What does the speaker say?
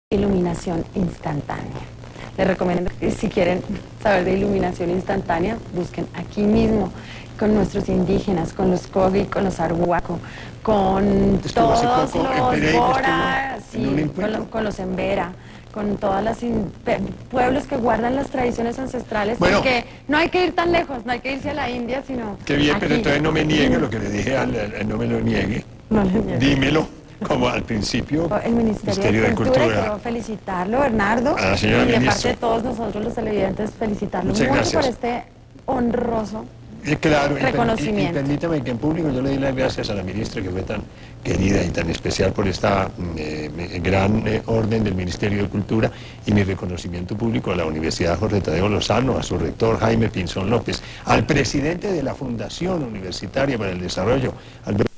iluminación instantánea. Les recomiendo que si quieren saber de iluminación instantánea, busquen aquí mismo con nuestros indígenas, con los Kogi, con los Arhuaco, con todos los Bora, sí, con los Embera, con todos los pueblos que guardan las tradiciones ancestrales, porque no hay que ir tan lejos, no hay que irse a la India, sino qué bien, aquí. pero entonces no me niegue lo que le dije, no me lo niegue. No le niegue. Dímelo, como al principio. El Ministerio de Cultura, quiero felicitarlo, Bernardo, señora y de ministra, parte de todos nosotros los televidentes, felicitarlo muchas mucho gracias por este honroso claro, reconocimiento. y permítame que en público yo le doy las gracias a la ministra, que fue tan querida y tan especial por esta gran orden del Ministerio de Cultura, y mi reconocimiento público a la Universidad Jorge Tadeo Lozano, a su rector Jaime Pinzón López, al presidente de la Fundación Universitaria para el Desarrollo, Alberto